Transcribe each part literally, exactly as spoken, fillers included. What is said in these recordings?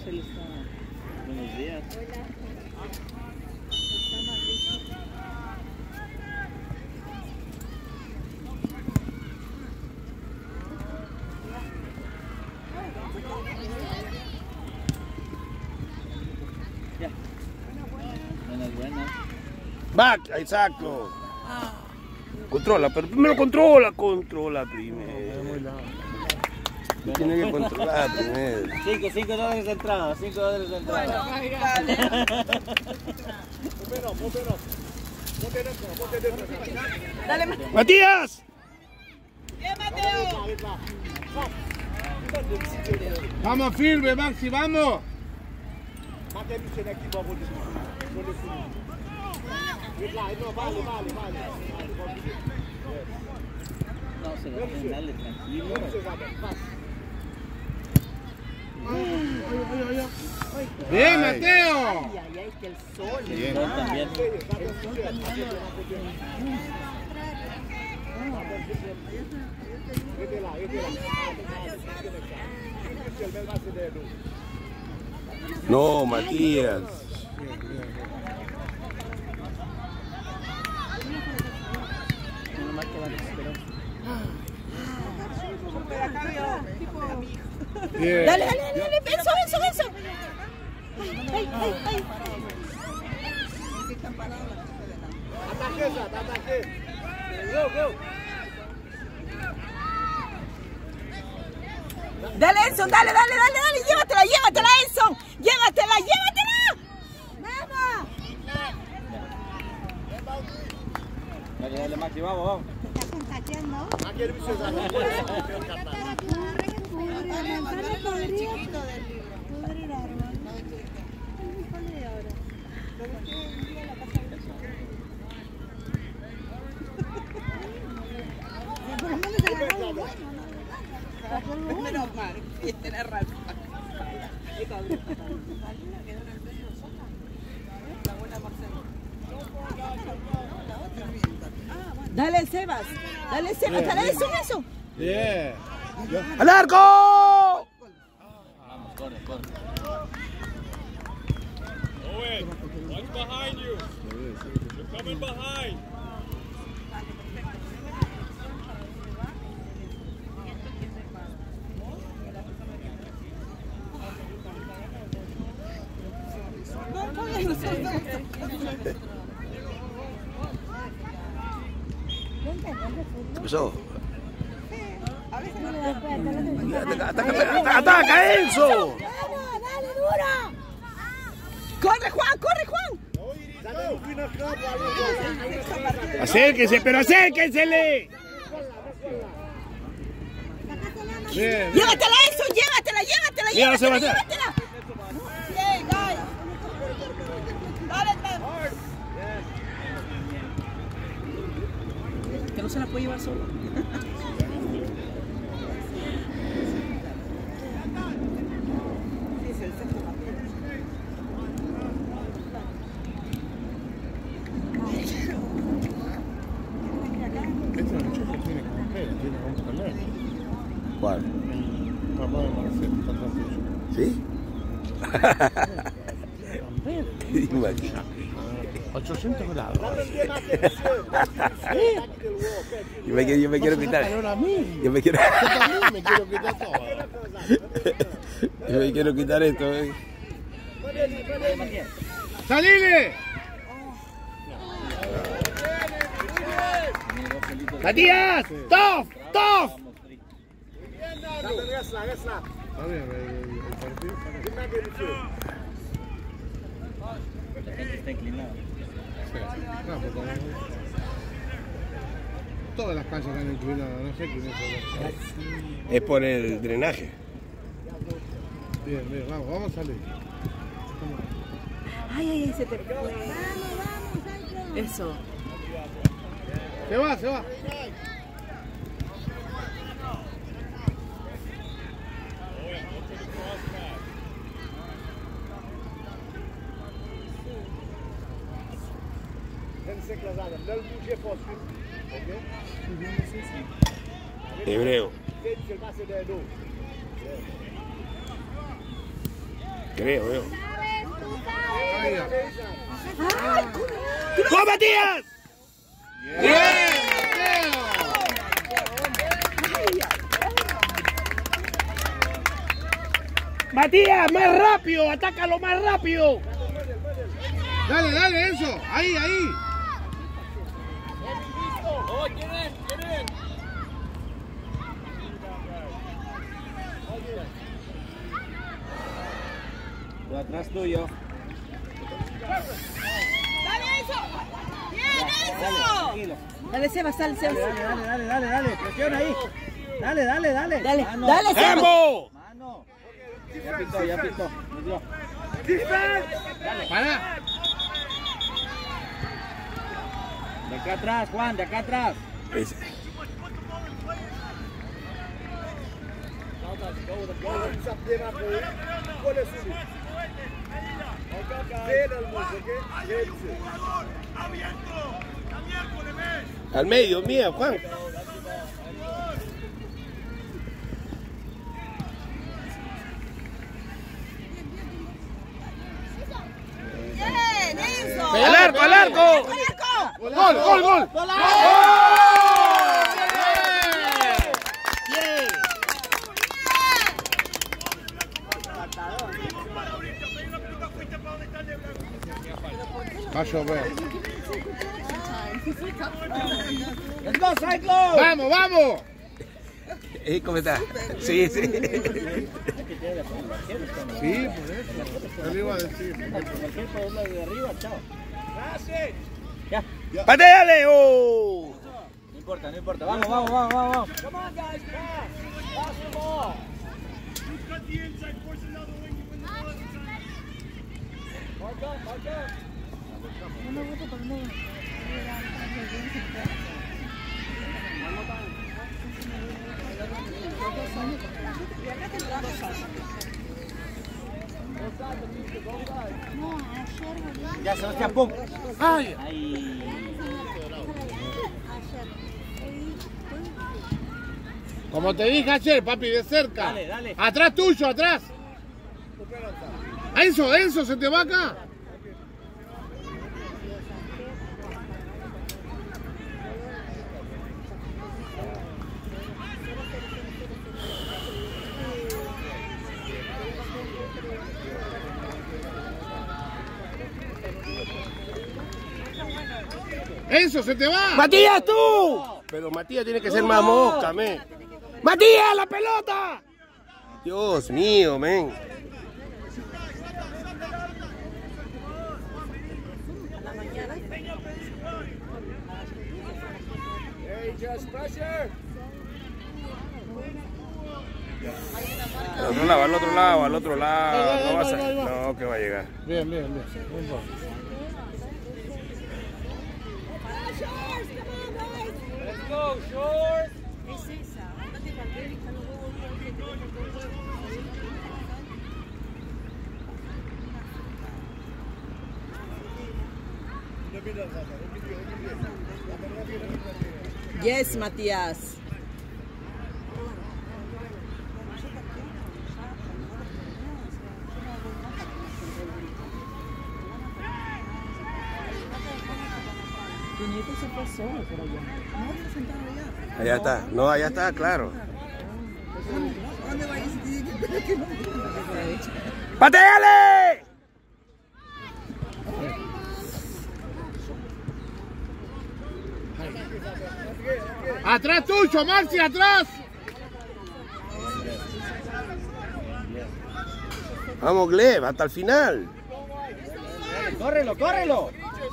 Buenos días. Ya. Buenas, buenas. Back, exacto. Controla, pero primero controla, controla primero. Tiene que controlar primero. Cinco, cinco dólares de entrada, cinco dólares de entrada. Dale, ¡Matías! ¡Bien, Mateo! Vamos firme, Maxi, vamos. No, se lo pueden darle tranquilo. Bien, Mateo. Ay, ay, ay, que el sol. El sol también. No, Matías. Bien. Dale, dale, dale, dale, eso, eso, eso. Ay, ay, ay, ay. Dale, Enson, dale, dale, dale, dale, llévatela, llévatela, Enson. Llévatela, llévatela. Vamos. Dale, dale, Maxi, vamos, vamos. Menos mal, tiene razón. Dale, Sebas. Dale, Sebas. Dale, eso, eso. Bien. ¡Al arco! Vamos, corre, corre. Owen, what's behind you? You're coming behind. ¿Qué pasó? ¡Ataca, ataca, Enzo! Dale, duro. Corre, Juan, corre, Juan. Acérquense, pero acérquensele. Bien. Llévatela, eso, llévatela, llévatela, Mira, llévatela, Sebastián. llévatela. Bien, dale. Dale, dale. Que no se la puede llevar sola. Este muchacho tiene campera, tiene un canal. ¿Cuál? Papá de Marcelo, está atrás tuyo. ¿Sí? Imagina. ochocientos grados. Yo me, quiero- yo me quiero quitar. Calor a mí. Yo me quiero. Yo también me quiero quitar todo. Yo me quiero quitar esto, eh. ¡Salile! ¡Matías! ¡Tof! ¡Tof! Está bien, el, el partido. La gente está inclinada. No, porque como... Todas las calles están inclinadas, no sé quién es. Es por el drenaje. Bien, bien, vamos, vamos a salir. Ay, ay, ay, se te fue. Vamos, vamos, eso. Se va, se va. Hebreo. Creo yo. Ahí. ¡Go, Matías! ¡Bien! Matías, más rápido, atácalo más rápido. Dale, dale, eso. Ahí, ahí. Oh, get in, get in. Tú atrás tuyo. ¡Dale eso! ¡Bien Dale, eso! tranquilo. Dale, Seba, sale, Seba. Dale, dale, dale, dale, dale. Presiona ahí. Dale, dale, dale. Dale, Mano. dale, Seba. ¡Vamos! Mano. Ya pintó, ya pintó. Me dio. Pará. De acá atrás, Juan, de acá atrás. Ese. Al medio, mía, Juan. Bien, eso. ¡Al arco, al arco! ¡Al arco! Gol, gol, gol. ¡Gol! Bien. Va a llover. ¡Let's go, Cyclone! ¡Vamos, vamos! Eh, ¿Cómo está? Sí, sí. Sí, por eso. Yo le iba a decir. Cualquier problema de arriba, chao. Ya. ¡Pateale! ¡Oh! No importa, no importa. Vamos, vamos, vamos, vamos. Ya, Sebastián, pum. ¡Ay! Ahí. Como te dije ayer, papi, de cerca. Dale, dale. Atrás tuyo, atrás. Enzo, Enzo, se te va acá. Enzo, se te va. ¡Matías, tú! Pero Matías tiene que ser más mosca, men. ¡Matías, la pelota! Dios mío, men. Al otro lado, al otro lado, al otro lado. No vas a... No, que va a llegar. Bien, bien, bien. Buen gol. Let's go, Shores. Yes, Matías. Tu nieto se fue solo por allá. No, se sentado allá. Allá está. No, allá está, claro. ¿Dónde va a ir si tiene que esperar que no? ¡Pateale! Atrás tuyo, Maxi, atrás. Vamos, Gleb, hasta el final. ¡Córrelo, córrelo!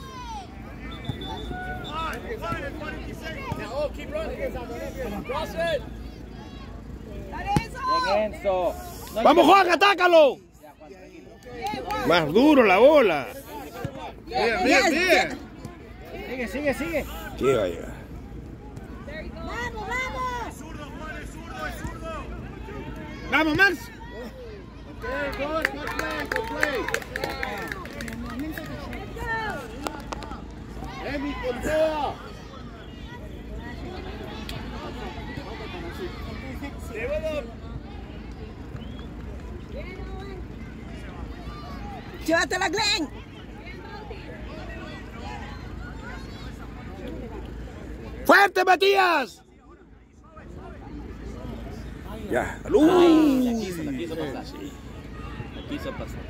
Bien, Enzo. No, ¡Vamos, Juan, atácalo! Más duro la bola. Bien, bien, bien. Sigue, sigue, sigue. ¿Qué va a llegar? ¡Vamos, vamos! Vamos, Max. Emi, Colboa. Llévatela, Glenn. ¡Fuerte, Matías! Ya, salud. Ay, la quiso, la quiso pasar. Sí. La quiso pasar.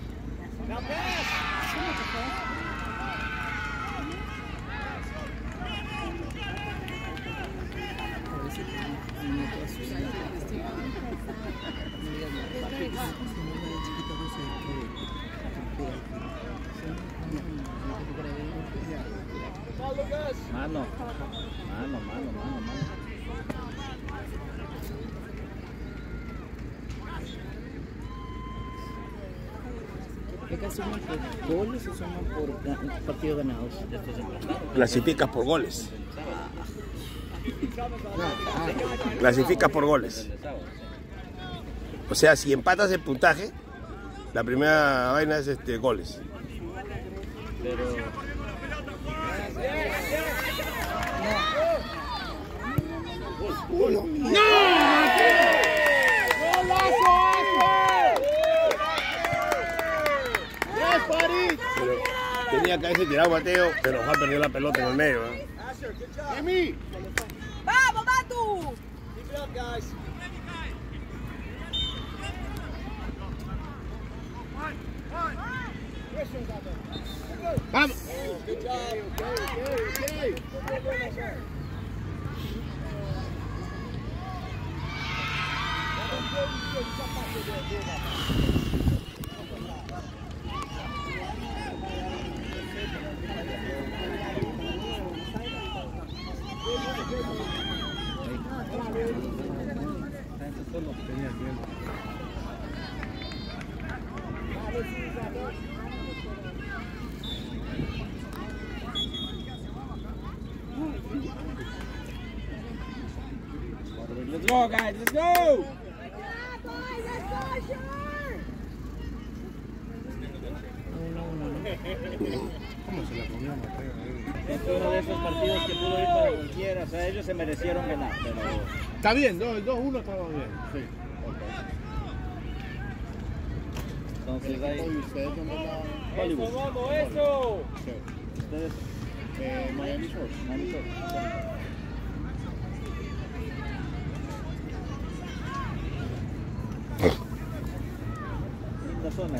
Mano, mano, mano, mano, mano. ¿Qué suman por goles o suman por partidos ganados? Clasificas por goles. Clasificas por goles. O sea, si empatas el puntaje, la primera vaina es este goles. Pero ¡No! Pero tenía que haberse tirado Mateo, pero ha perdido la pelota en el medio. ¿eh? ¡Vamos, Matu! ¡Vamos! let's go, guys, let's go. ¿Cómo se la comió Mateo? Este es uno de esos partidos que pudo ir para cualquiera, o sea, ellos se merecieron ganar, pero... Está bien, dos uno estaba bien. Sí. Entonces ahí... Oye, ¿ustedes dónde la... Hollywood. ¡Eso, vamos, eso! Ustedes... Eh, Miami Shores. Miami Shores. Linda zona.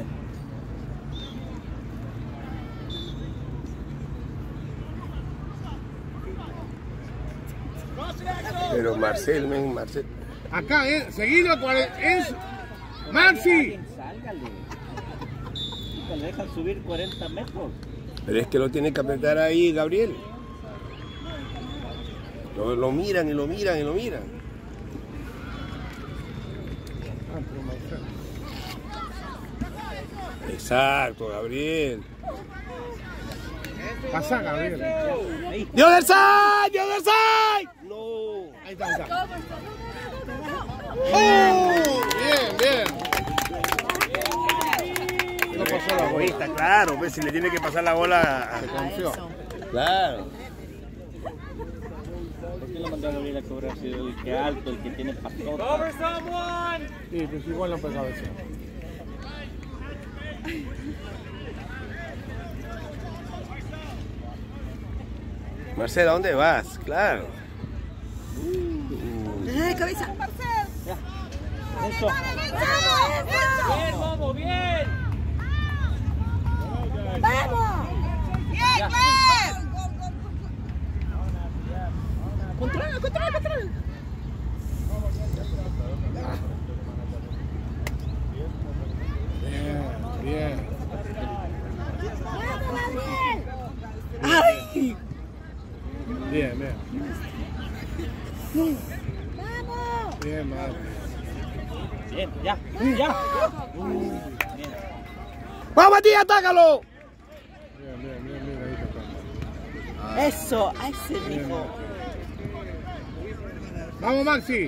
Pero Marcel, men, Marcel. Acá, eh, seguido con el... Es... ¡Maxi! Sálgale. Te lo dejan subir cuarenta metros. Pero es que lo tiene que apretar ahí, Gabriel. Lo, lo miran y lo miran y lo miran. Exacto, Gabriel. Pasa, Gabriel. ¡Dios del side! ¡Dios del side! No. Ahí está, ahí está. ¡Oh! Bien, bien. No pasó la bola. Egoísta, claro, pues si le tiene que pasar la bola a... Se confió. Claro. ¿Por qué lo mandó a Gabriel a cobrar si el que alto, el que tiene patota? Cover someone! Sí, pues igual no pegaba eso. Marcela, ¿a dónde vas? Claro. ¡Ay, cabeza! Ya. Eso. ¡Bien, vamos, bien! ¡Vamos! ¡Bien, Glenn! ¡Controla, controla, controla! Bien, bien. ¡Vamos, Gabriel! ¡Ay! Bien, bien. ¡Vamos! Bien, madre. Bien, ya, ya. ¡Vamos, Matías, atácalo! Bien, bien, bien, bien, ahí tocando. Eso, a ese Bien, rico. bien. Vamos, Maxi.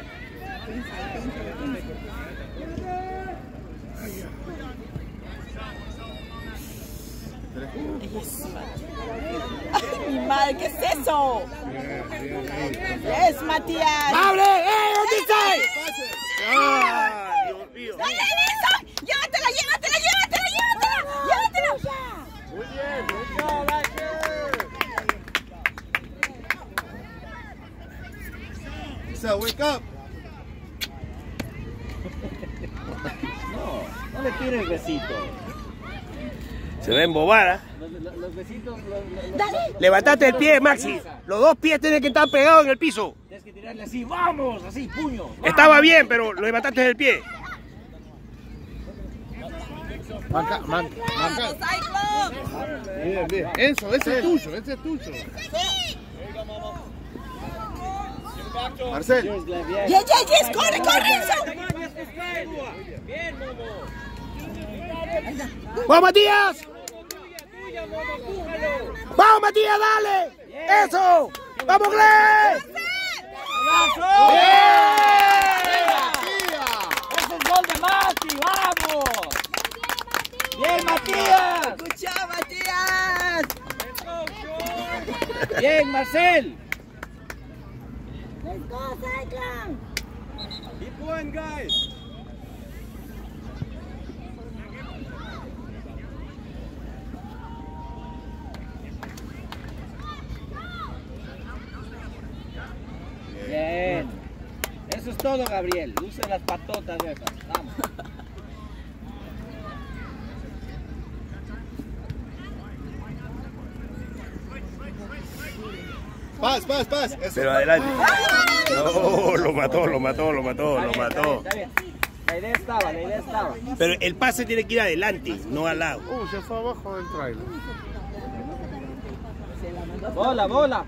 ¡Ay, mi madre! ¿Qué es eso? Bien, bien, bien. ¡Es Matías! ¡Abre! ¡Eh, dónde está! ¡Ah, Dios mío! ¡Dale, Nelson! ¡Llévatela, llévatela, llévatela, llévatela! Elsa, wake up. No, no le tire el besito. Se va a embobar, ¿eh? Los, los, los besitos... Los, los, Dale. Levantate el pie, Maxi. Los dos pies tienen que estar pegados en el piso. Tienes que tirarle así, vamos, así, puño. ¡Vamos! Estaba bien, pero lo levantaste del pie. Marca, marca, marca. Bien, bien. Enzo, ese es tuyo, ese es tuyo. Marcel. Yes, Glenn, bien. Yes, yes, yes, corre, corre, Enzo. Bien, Momo. ¡Vamos, Matías! Tuya, Momo, empújalo. ¡Vamos, Matías, dale! ¡Eso! ¡Vamos, Glenn! ¡Ese es gol de Mati! ¡Vamos! ¡Bien, Matías! Good job, Matías. ¡Bien, Marcel! Let's go, Cyclone. Keep going, guys. Bien. Eso es todo, Gabriel. Usa las patotas de esas. Vamos. Paz, paz, paz. Eso. Pero adelante. No, lo mató, lo mató, lo mató, lo mató. Está bien, está bien. La idea estaba, la idea estaba. Pero el pase tiene que ir adelante, no al lado. Uh, se fue abajo del trailer. Bola, bola.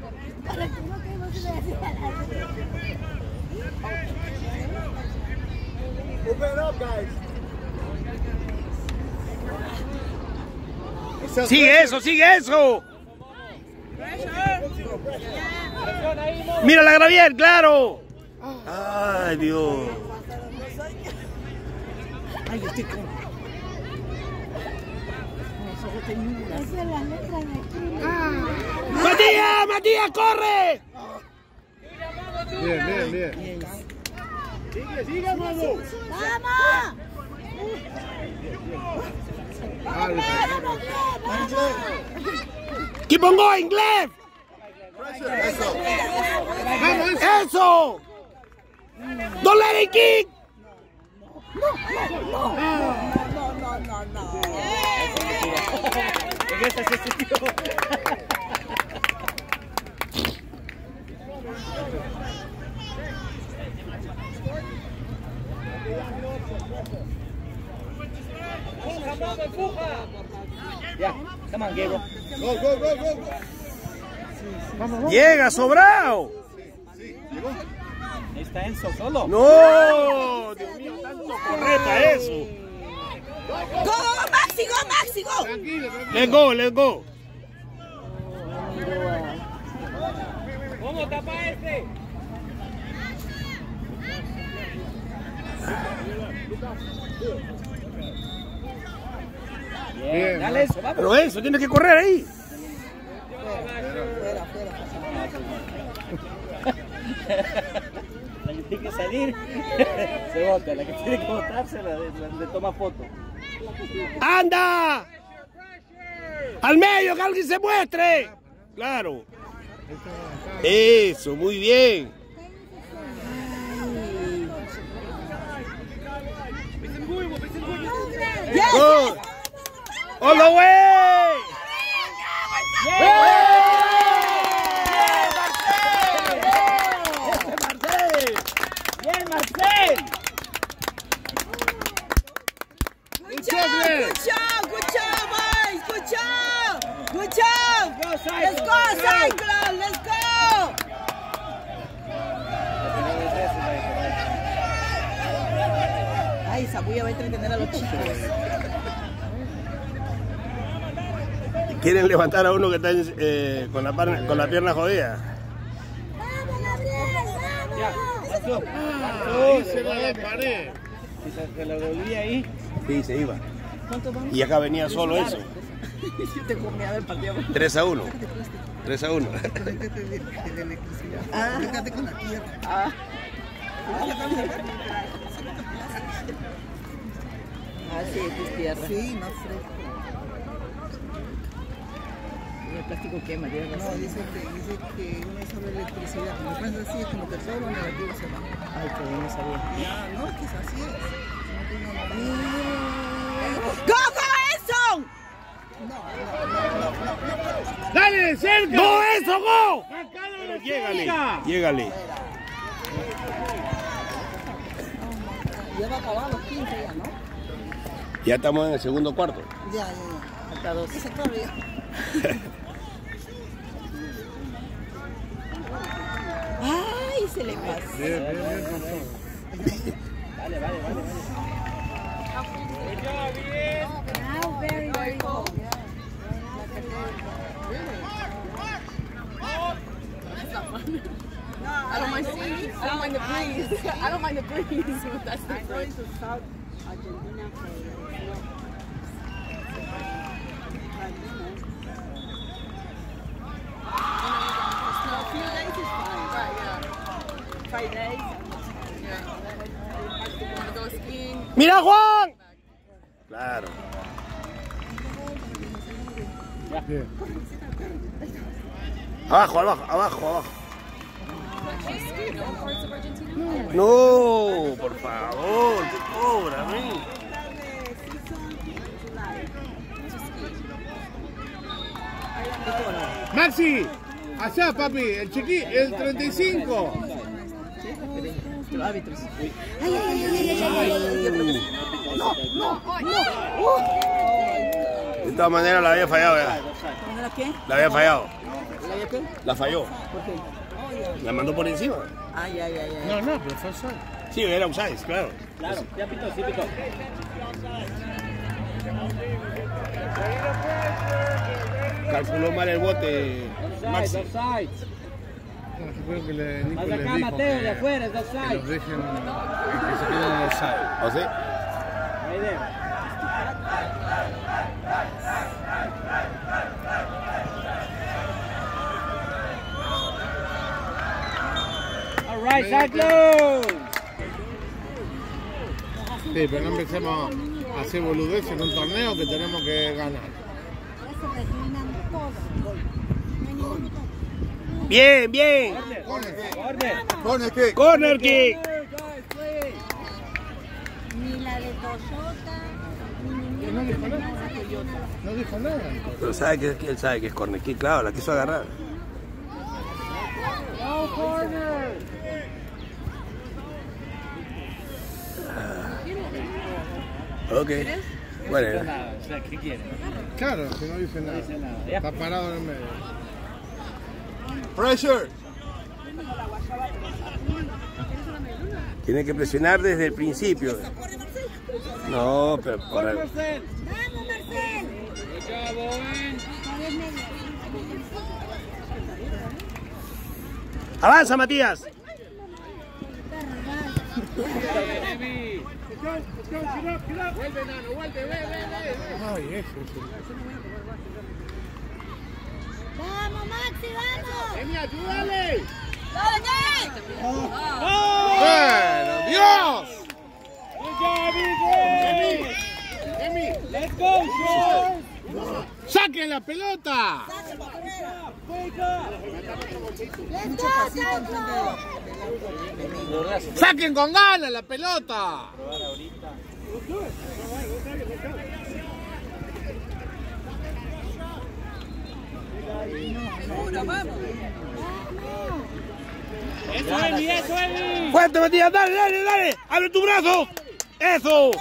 Open up, guys. ¡Sigue eso, sigue eso! ¡Mira la Gabriel, claro! ¡Ay, Dios! Ay, estoy con... ¡Matías, Matías, corre! Bien, bien, bien. Sigue, sigue, Momo. ¡Vamos! Dale, ¡Keep on going, Glenn! eso. Vamos, ¡Eso! ¡Don't let it kick! no, no, no, no. En esta se sintió. Empuja, empuja. Ya, come on, Gabriel. Go, go, go, go, go. ¡Llega, sobrado! Ahí está Enzo solo. ¡No! ¡Dios mío, tanto correta eso! Go, Maxi, go, Maxi, go. Tranquilo, tranquilo. ¡Let's go, let's go! ¿Cómo tapa este? Bien, Bien, dale eso, vamos. Pero eso, tienes que correr ahí. La que tiene que salir se bota, la que tiene que botarse la, la- le toma foto. ¡Anda! ¡Al medio, que alguien se muestre! ¡Claro! Eso, muy bien. Yes. Good. All the way. ¡Bien, Marcel! Good job, good job, good job, boys, good job, good job. Go, Cyclone, Let's go, let's go. Cyclone, let's go. Ay, esa bulla va a entretener a los chicos. Quieren levantar a uno que está eh, con, la par- con la pierna jodida. Vamos, Gabriel, Ya, vamos. pasó. Ahí se va la pared. Si se, se lo dolía ahí. Sí, se iba. ¿Cuánto vamos? Y acá venía solo eso. Yo te comía del partido. tres a uno. tres a uno. Ah, fíjate con la tierra. Ah. Ah, sí, es tierra. Sí, más fresco. el plástico quema, tienes No, razón. dice que, dice que no sabe electricidad. Como pasa así, es como que todo lo negativo se va. Ay, que bien, no sabía. Ya, no, es que es así es. ¡Go, go, Edson! No, no, no, no, no. ¡Dale, cerca! ¡No, eso, go! ¡Sacalo, Llégale, cerca! llégale. Ya va a acabar los quince ya, ¿no? Ya estamos en el segundo cuarto. Ya, ya, ya. Falta dos. Ese claro ya. Ay, se le pasó. Bien, bien, bien, pasó. Now very, very cold. I don't mind seeing. I don't mind the breeze. I don't mind the breeze. But that's the breeze. A few days is fine. Right, yeah. Five days. Yeah. Want to go skiing? ¡Mira, Juan! Claro. Bien. Abajo, abajo, abajo, abajo. Ski, no? Parts of Argentina? No, por favor, qué cobra, men. Maxi, allá, papi, el chiqui, el treinta y cinco. Los árbitros. De todas maneras la había fallado ya. ¿La qué? La había fallado. ¿La había qué? La falló. ¿Por qué? La mandó por encima. Ay, ay, ay, ay. No, no, pero fue solo. Sí, era offside, claro. Claro, ya pitó, sí pitó. Calculó mal el bote. Maxi. Offside. No, yo creo que le, Nico Más les acá, dijo Mateo, que, de afuera, es que offside. los dejen, que se queden en el side. ¿O sí? Right there. All right, Cyclones. Sí, pero no empecemos a hacer boludeces en un torneo que tenemos que ganar. Se terminan todos. No hay ningún. Bien, bien. Corner. Corner kick. Corner kick. Ni la de Toyota, ni No ninguna dijo de nada. las Toyota. No dijo nada. Pero sabe que, que él sabe que es corner kick, claro, la quiso agarrar. No corner. Ok. Bueno, Nada, o sea, ¿qué quiere? Claro, que no dice nada. dice nada. Ya. Está parado en el medio. Pressure. tiene que presionar desde el principio. No, pero para... ¡Vamos, Marcel! Good job, Owen. ¡Avanza, Matías! Vuelve, Nano, vuelve, vuelve, vuelve. Ay, eso, eso. ¡Vamos, Maxi, vamos! Emi, ayúdale. ¡Bueno, Dios! Good job, Emi. Emi, let's go, George. ¡Saquen la pelota! ¡Let's go, Sancho! ¡Saquen con ganas la pelota! Eso, Emi, eso, Emi. ¡Fuerte, Matías! ¡Dale, dale, dale! ¡Abre tu brazo! ¡Eso!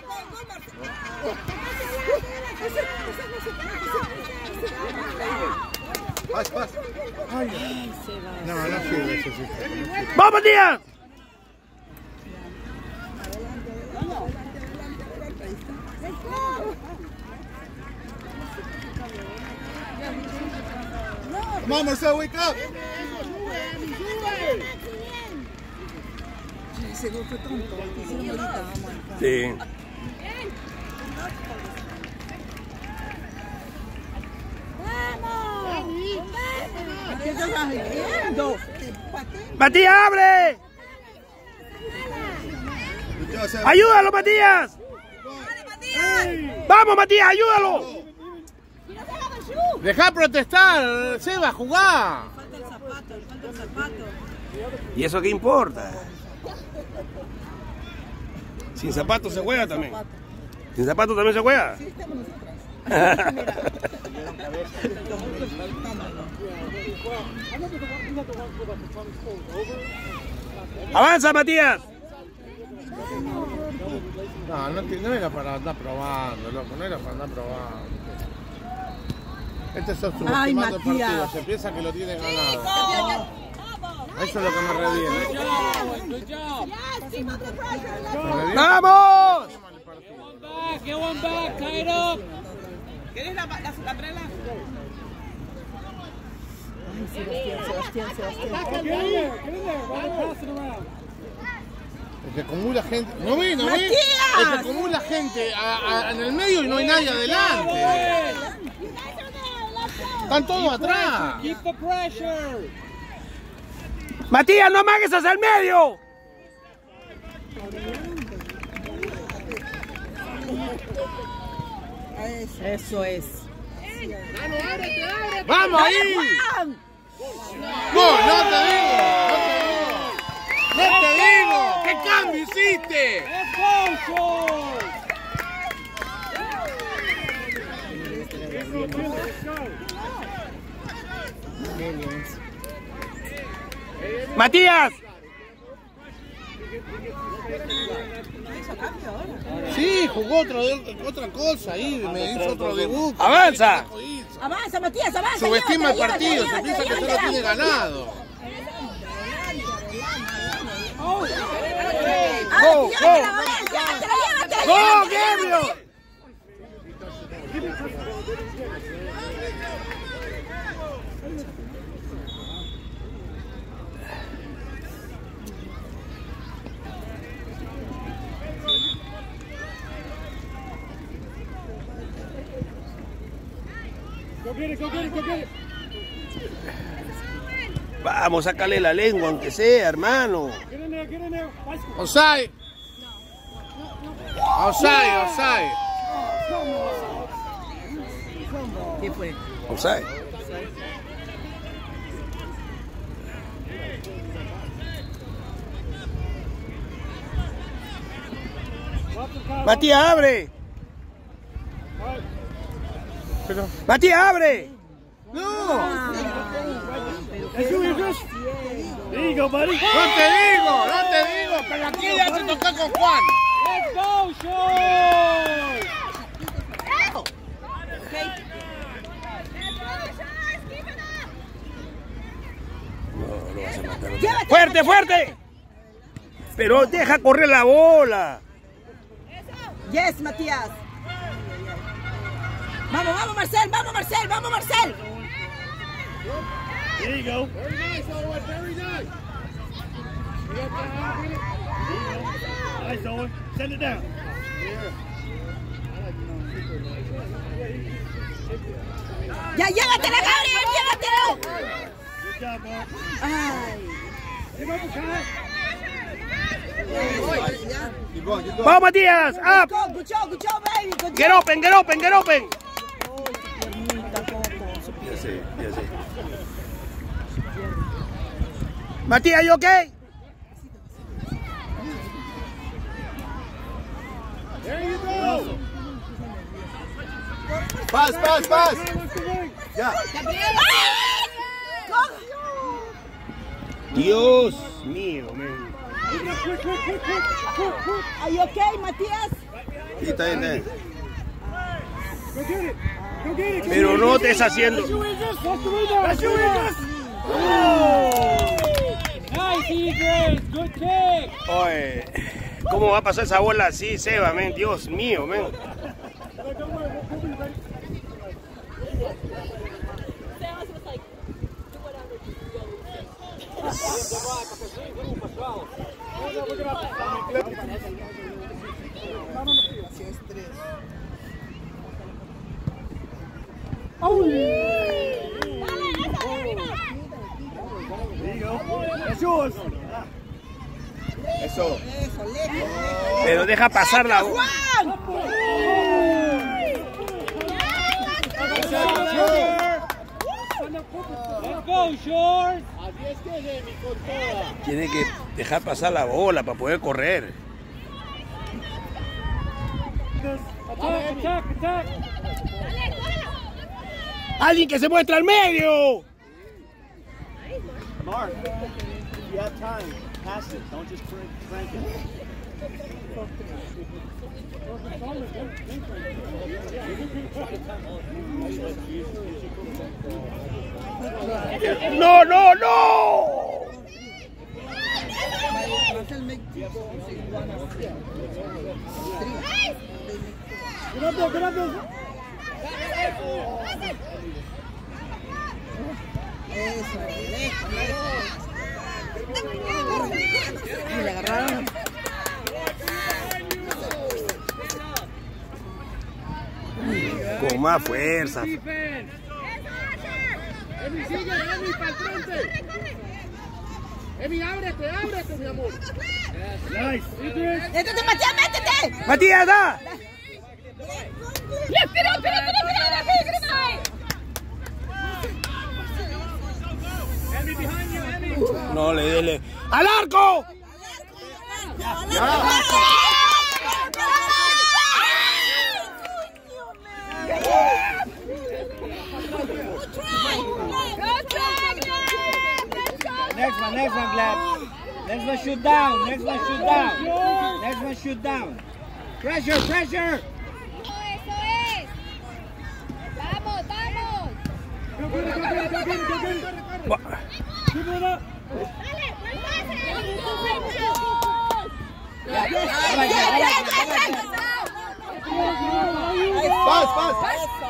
Pas, pas. Ay, no, no sirve eso, sí. ¡Vamos, Matías! Come on, Marcel, wake up! Ese gol fue tonto. Hicieron ahorita, vamos. Sí. ¿Qué estás haciendo? ¡Matías, abre! ¡Ayúdalo, Matías! ¡Vamos, Matías, ayúdalo! Deja protestar, Seba, jugá. Falta el zapato, falta el zapato. ¿Y eso qué importa? Sin zapatos se juega también. ¿Sin zapatos también se juega? Sí, estamos nosotras. ¡Avanza, Matías! No, no, no era para andar probando, loco, no era para andar probando. Este es subestimando el partido, se piensa que lo tiene ganado. Eso es lo que me reviene. ¡Vamos! Get one back, tie it up. ¿Quieres la, la, la trela? Ay, Sebastián, Sebastián, Sebastián. Get in there, get in there. While pass it around. El que acumula gente. ¿No ve? ¿No ve? El que acumula gente a, a, en el medio y no hay nadie adelante. Están todos atrás. Keep the pressure. Matías, no amagues hacia el medio. Eso es. ¡Vamos ahí! No, no te digo, no te digo. ¡No te digo! ¿Qué cambio hiciste? Let's go, Sean. Matías. Sí, jugó otro, otra cosa ahí, me hizo otro debut. ¡Avanza! Avanza, Matías, avanza. Subestima el llévatela, partido, se llévatela, piensa que llévatela. solo tiene ganado. Ah, Go, llévatela, go. llévatela, llévatela, ¡Go, llévatela. Gabriel! Go get it, go get it, go get it. Vamos, sácale la lengua, aunque sea, hermano. Get in there, get in there. Bicycle. Offside. Offside, offside. ¿Qué fue? Offside. Matías, abre. Pero, Matías, abre. no, That's who you just. There you go, buddy. no te digo, no te digo, pero aquí ya se toca con Juan. Let's go, Sean. No, lo vas a matar. ¡Fuerte, fuerte! Pero deja correr la bola. Yes, Matías. Vamos, vamos, Marcel, vamos, Marcel, vamos, Marcel. There you go. Very nice, Owen, very nice. Nice, Owen. Send it down. Ya, llévatela, Gabriel, llévatela. Good job, Bob. Ay. Give up the time. ¡Vamos, Matías! ¡Up! Go, good job, good job, baby. Good ¡Get job. open, get open, get open! Piernita, Coco. Ya sé, ya sé. Matías, ¿you okay? There you go. Paz, paz, paz. Ya. Dios mío, man. Quick, quick, quick, quick, quick, quick. Are you okay, Matías? Sí, está bien, está bien. Go get it. Go get it. Go Pero get it. no estés haciendo. That's your Aegis. That's the rebound. That's your Aegis. Oh. Nice, Idris. Good kick. Oye, ¿cómo va a pasar esa bola así, Seba, men? Dios mío, men. That's yours. Eso. Pero deja pasar la bola. ¡Juan! Good job, Sean. Let's go, Shores. Tiene que dejar pasar la bola para poder correr. Attack, attack, attack. ¡Alguien que se muestre al medio! Mark, if you have time, pass it. Don't just crank, crank it. ¡No, no, no! Gracias, gracias. Eso, y le agarraron. Con más fuerza. Emi, sigue, Emi, para el frente. Emi, ábrete, ábrete, mi amor. Nice. ¡Métete, Matías, métete! ¡Matías, da! ¡Lift it up, it up, it up, it up, it up, Emi, behind you, Emi. No, le dele. ¡Al arco! Next one, next one, Glad. Next one, shoot down. Next one, shoot down. Next one, shoot down. Pressure, pressure. Eso es. Vamos, vamos. ¡Paz, paz!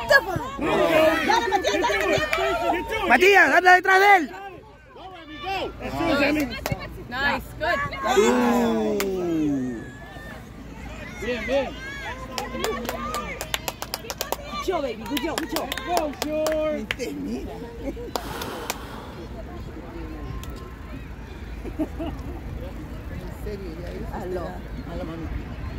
¡Matías, anda detrás de él! Nice, good. Uh. Bien, bien. Good job, baby, good job, good job. Go, Shores. Mira. En serio, ya es. Aló, aló, mami.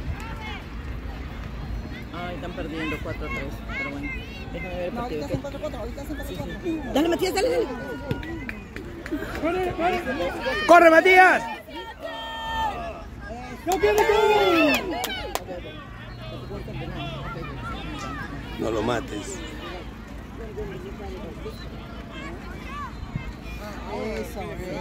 Ay, están perdiendo cuatro a tres, pero bueno. Déjame ver el No, partido. ahorita que- hacen cuatro cuatro, ahorita hacen cuatro cuatro. Dale, Matías, dale, dale. Corre, corre. ¡Corre, Matías! ¡No quiere correr! No lo mates. Eso, eso.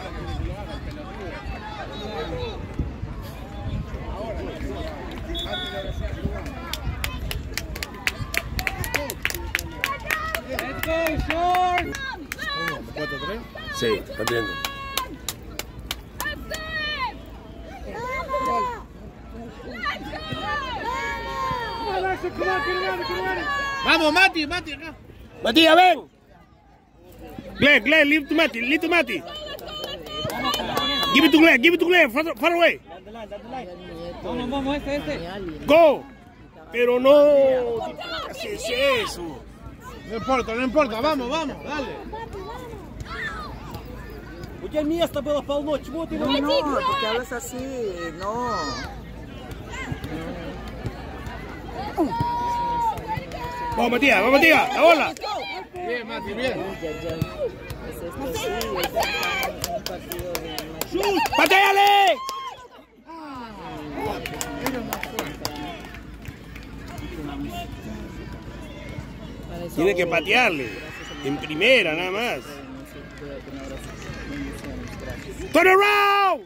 Let's go, Shores. ¿cuatro tres? Sí, está viendo. Alexa, come on, get it out, get it out. ¡Vamos, Mati, Mati! Acá. Matías, ven. Glenn, Glenn, leave to Mati, leave to Mati. Give it to Glenn, give it to Glenn, far, far away. Vamos, vamos, este, este. Go. Pero no. ¿Qué haces eso? No importa, no importa, vamos, vamos, dale. У тебя место было полно, чего ты No, no, porque hablas así, no. Vamos, Matías, vamos, Matías, la bola. Bien, Mati, bien. ¡Patéale! Tiene que patearle. En primera, nada más. ¡Turn around!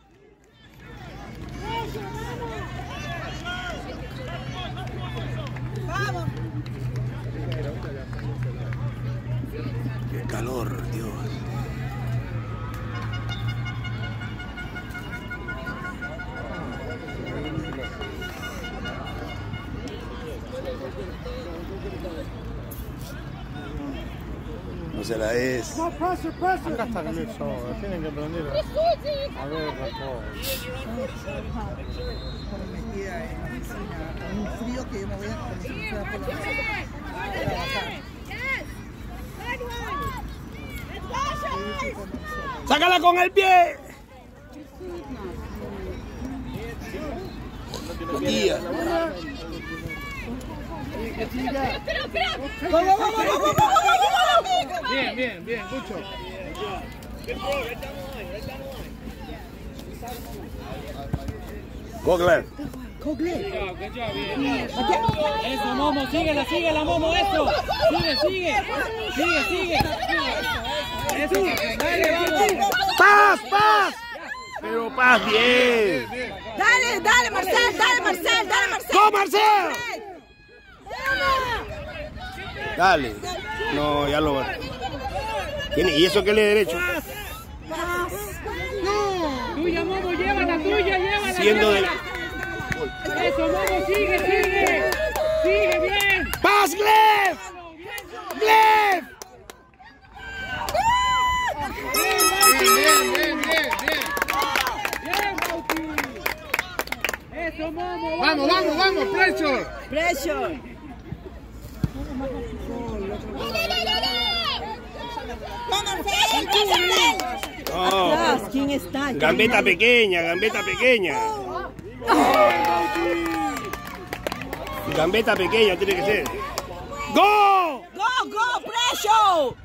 ¡Qué calor, Dios! No se la es. No, pressure, pressure. Acá está con eso, tienen que aprender a ver la cosa. Metida en la oficina, con un frío que yo me voy a como si fuera por la noche a trabajar. ¡Sácala con el pie! Matías. Bien, bien, bien, mucho. Go, Glenn. Eso, Momo, síguela, síguela, Momo, eso. Sigue, sigue. Sigue, sigue. Eso, dale, vamos. ¡Paz, paz! Pero paz bien. Dale, dale, Marcel, dale, Marcel, dale, Marcel. ¡Go, Marcel! Dale. No, ya lo va. ¿Y eso qué le derecho? Tuya, Momo, llévala, tuya, llévala. Siendo de... Eso, Momo, sigue, sigue. Sigue, bien. ¡Paz, Gleb! ¡Gleb! Bien, bien, bien, bien, bien. Bien, Bauti. Eso, Momo. Vamos, vamos, vamos, pressure. Pressure. No. Atrás, ¿quién está? Gambeta pequeña, gambeta pequeña. Gambeta pequeña tiene que ser. ¡Go! Go, go, pressure.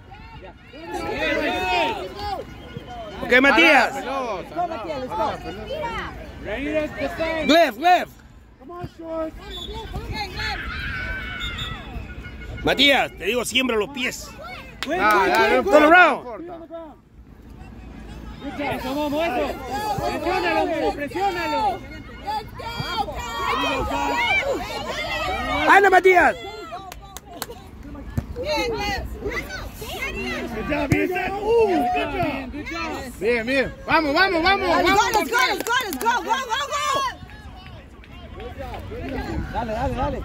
Ok, Matías. Go, Matías, let's go. Ready to defend. Gleb, Gleb. Come on, short. Matías, te digo, siembra los pies. Ah, ya, no Turn around. importa. Eso, Momo, eso. Presiónalo, Momo, presiónalo. ¡Anda, Matías! Bien, bien. Vamos, vamos, vamos. Let's go, vamos. let's go, let's go, let's go, go, go, go. Dale, dale, dale.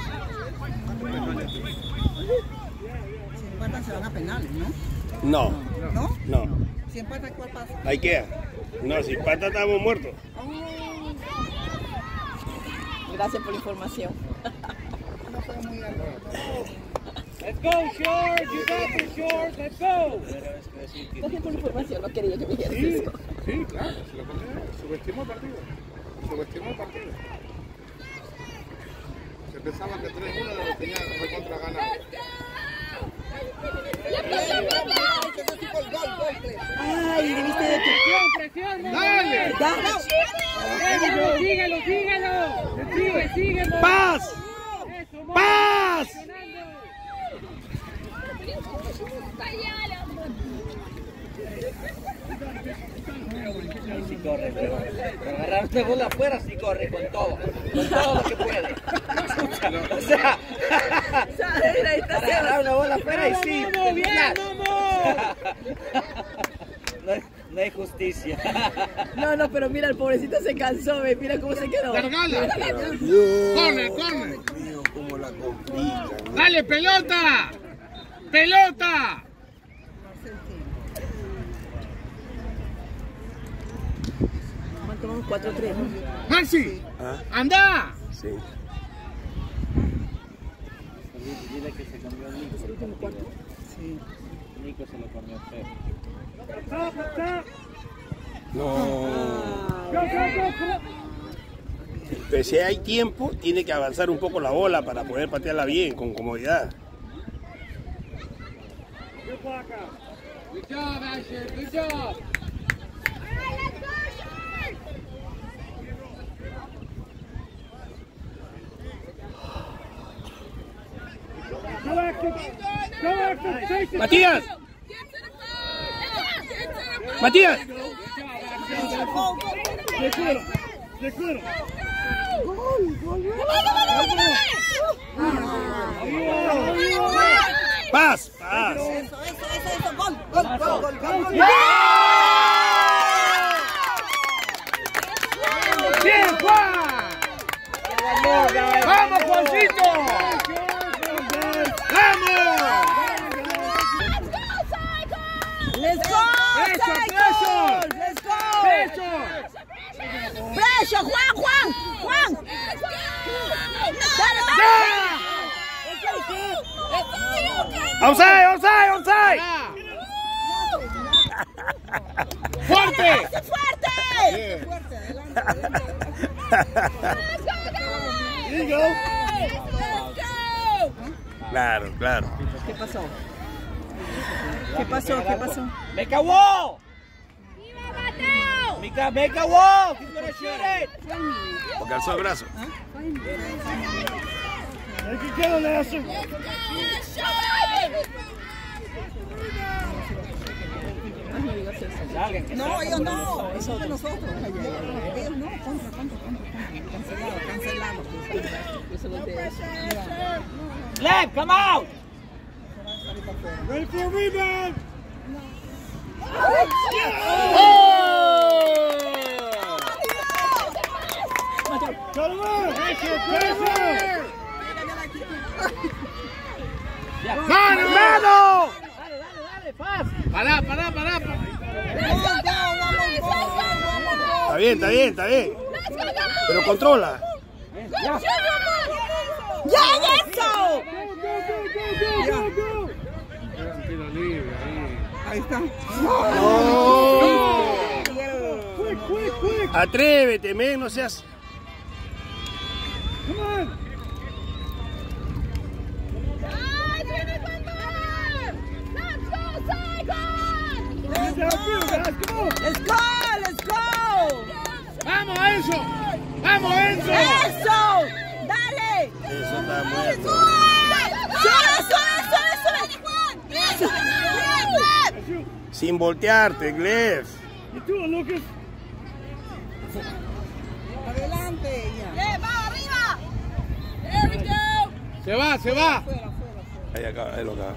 Si empatan se van a penales, ¿no? No, ¿No? no. Si empatan, ¿cuál pasa? Ahí queda. No, si pata estamos muertos. Gracias por la información. Let's go, short. You got this, short. Let's go. Gracias por la información, no quería que me dijeras Sí, eso. sí, claro. Se lo pone- subestimó el partido. Subestimó el partido. Se pensaba que tres uno lo tenía recontra ganado. Ay, debiste de tu... Presión, presión, Momo. ¡Dale! Dale. Síguelo, síguelo, síguelo. Sigue, sigue, Momo. ¡Paz! Eso, Momo. ¡Paz! Ahí sí corre, pero, pero agarrar una bola afuera sí corre con todo, con todo lo que puede. O sea, agarrar una bola afuera y sí. Momo, bien, Momo. No hay, no hay justicia. No, no, pero mira, el pobrecito se cansó, ve, mira cómo se quedó. ¡Cargala! Dios ¡Corre, corre! mío, cómo la complican. ¡Dale, pelota! ¡Pelota! Tomamos cuatro tres, ¿no? ¡Maxi! ¿Ah? ¡Anda! Sí. Dile que se comió el Nico. Sí. Nico se lo comió feo. No. Pero si hay tiempo, tiene que avanzar un poco la bola para poder patearla bien, con comodidad. Good job, Asher. Good job. Go active. Go active. Chase it. ¡Matías! ¡Matías! Recuero. Recuero. ¡Paz! ¡Paz! Eso, eso, eso, eso, gol, gol, gol, gol, gol. ¡Bien, Juan! ¡Vamos, Juancito! ¡Vamos! Let's go, Pressure, Cycles! Let's go! ¡Pecho! Pressure, Juan, Juan, Juan. Dale, dale. ¡Ya! ¡Outside, outside, outside! ¡Fuerte! ¡Fuerte! Here you go. Claro, claro. ¿Qué pasó? ¿Qué pasó? ¿Qué pasó? Make a wall! Make a, make a wall! He's gonna shoot it! Porque alzó el brazo. Make it kill, Nasser. No, ellos no, eso es de nosotros. Ellos no, contra, contra, contra. Cancelado, cancelado. Eso no te eso. Gleb, come out! Ready for a rebound. Cut him out. Pressure, pressure. ¡Mano, mano! Dale, dale, dale, fast! Pará, pará, pará. Está bien, está bien, está bien. Pero controla. ¡Ya, eso! Tiro libre ahí. Ahí está. No. Atrévete, men, no seas. Come on. Let's go, let's go. ¡Vamos, Enzo! ¡Vamos, Enzo! ¡Eso! ¡Dale! Eso está muerto. ¡Eso, eso, eso! ¡Eso! Sin voltearte, Gleb. You do it, Lucas. Adelante, ya. ¡Va, arriba! There we go. Se va, se va. Ahí acá, ahí lo acaba.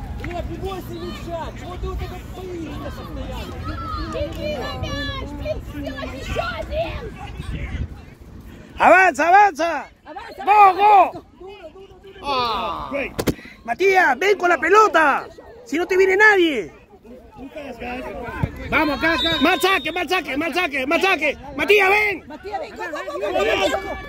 ¡Avanza, avanza! ¡Go, go! Ah. Great. Matías, ven con la pelota. Si no te viene nadie. Too fast, guys. Vamos, acá, acá. Mal saque, mal saque, mal saque, mal saque. Matías, ven. Matías, ven, go, go, go, go, go, go.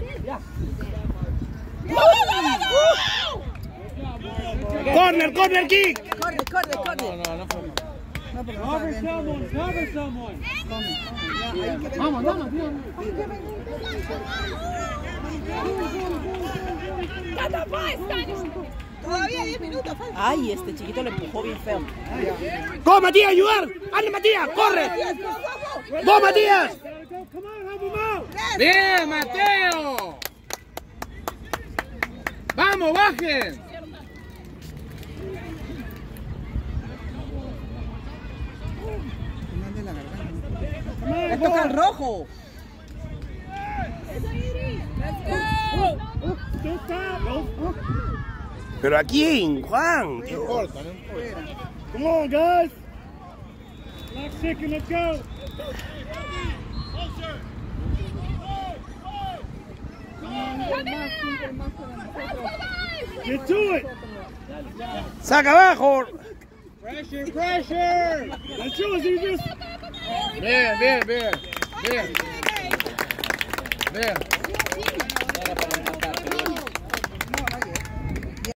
Corner, corner kick. Corre, corre, corre. No, no fue. No, porque no Cover saben. someone, cover someone. Vamos, vamos, tío. Todavía diez minutos falta. Ay, este chiquito le empujó bien feo. ¡Go, Matías, ayudar! ¡Ande, Matías, corre! ¡Go, Matías! Come on, help him out. Bien, Mateo. Vamos, bajen. Le toca el rojo. Don't stop. No. ¿Pero a quién, Juan? No importa, no importa. Come on, guys. Last second, let's go. Get to it. ¡Saca abajo! Pressure, pressure. That's yours, Idris. Bien, bien, bien. Bien. Bien.